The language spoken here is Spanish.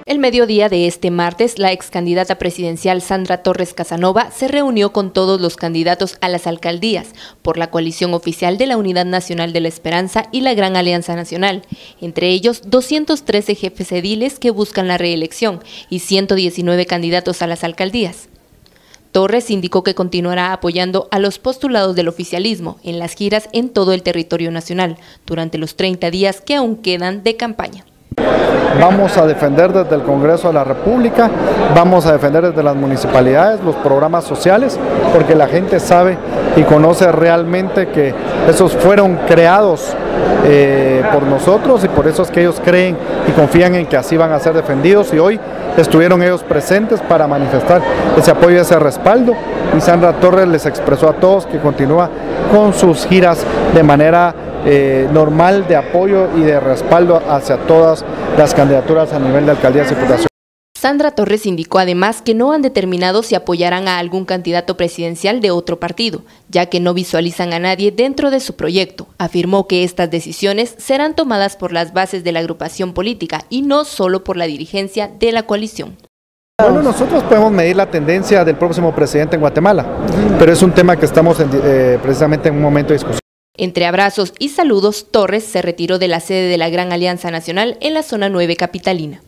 El mediodía de este martes, la ex candidata presidencial Sandra Torres Casanova se reunió con todos los candidatos a las alcaldías por la coalición oficial de la Unidad Nacional de la Esperanza y la Gran Alianza Nacional, entre ellos 213 jefes ediles que buscan la reelección y 119 candidatos a las alcaldías. Torres indicó que continuará apoyando a los postulados del oficialismo en las giras en todo el territorio nacional durante los 30 días que aún quedan de campaña. Vamos a defender desde el Congreso de la República, vamos a defender desde las municipalidades los programas sociales, porque la gente sabe y conoce realmente que esos fueron creados por nosotros y por eso es que ellos creen y confían en que así van a ser defendidos, y hoy estuvieron ellos presentes para manifestar ese apoyo y ese respaldo, y Sandra Torres les expresó a todos que continúa con sus giras de manera normal de apoyo y de respaldo hacia todas las candidaturas a nivel de alcaldías y diputaciones. Sandra Torres indicó además que no han determinado si apoyarán a algún candidato presidencial de otro partido, ya que no visualizan a nadie dentro de su proyecto. Afirmó que estas decisiones serán tomadas por las bases de la agrupación política y no solo por la dirigencia de la coalición. Bueno, nosotros podemos medir la tendencia del próximo presidente en Guatemala, pero es un tema que estamos precisamente en un momento de discusión. Entre abrazos y saludos, Torres se retiró de la sede de la Gran Alianza Nacional en la zona 9 capitalina.